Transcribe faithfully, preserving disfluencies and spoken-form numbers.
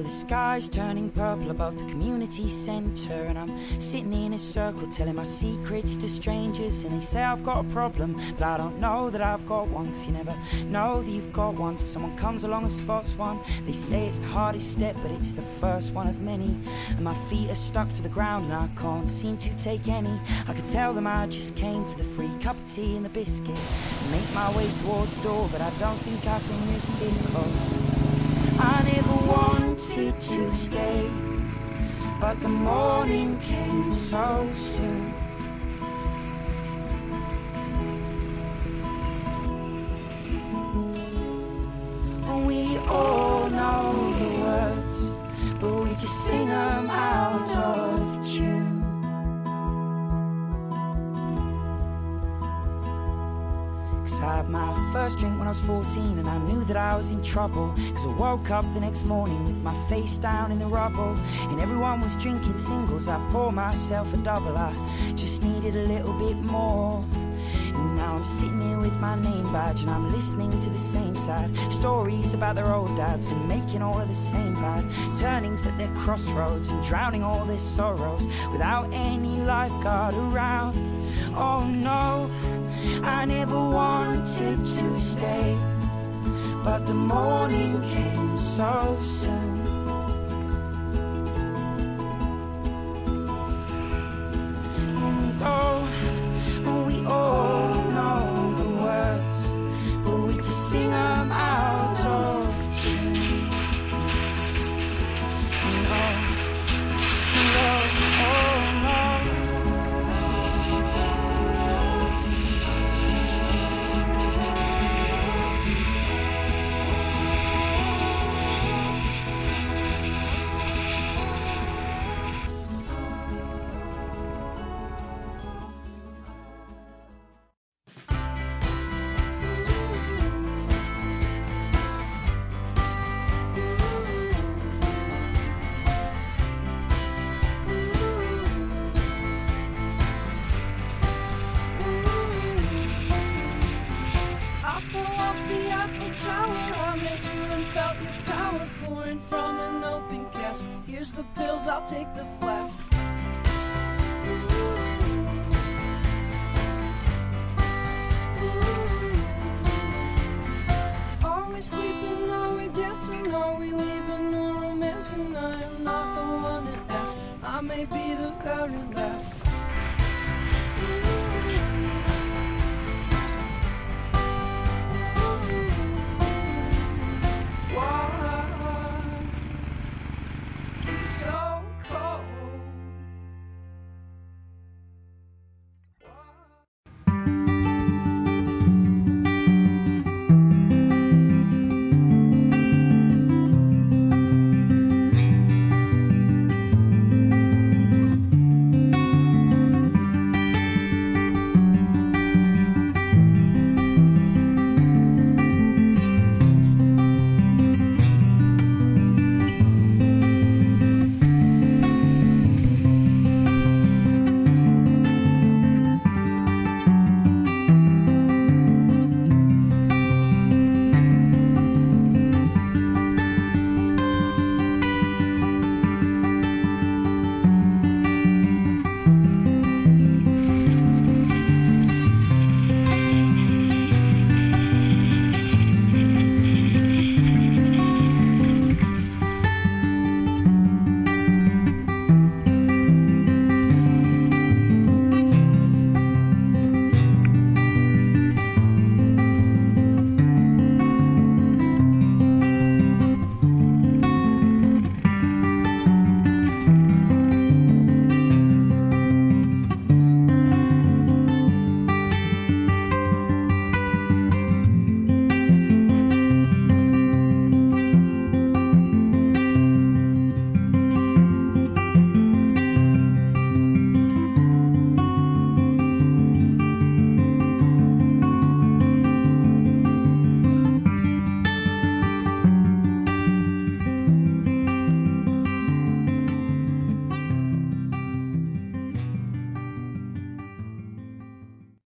Well, the sky's turning purple above the community centre, and I'm sitting in a circle telling my secrets to strangers. And they say I've got a problem, but I don't know that I've got one, 'cause you never know that you've got one. Someone comes along and spots one. They say it's the hardest step, but it's the first one of many. And my feet are stuck to the ground and I can't seem to take any. I could tell them I just came for the free cup of tea and the biscuit, and make my way towards the door, but I don't think I can risk it, 'cause I never wanted to stay, but the morning came so soon. We all know the words, but we just sing them out of tune. I had my first drink when I was fourteen, and I knew that I was in trouble, 'cause I woke up the next morning with my face down in the rubble, and everyone was drinking singles. I poured myself a double, I just needed a little bit more. And now I'm sitting here with my name badge, and I'm listening to the same sad stories about their old dads, and making all of the same bad turnings at their crossroads, and drowning all their sorrows without any lifeguard around. Oh no, I never wanted to stay, but the morning came so soon. And oh, we all know the words, but we just sing them out of tune. And oh, and oh, oh no. Here's the pills, I'll take the flask. Are we sleeping, are we dancing, are we leaving no romance? And I am not the one that asks, I may be the very last.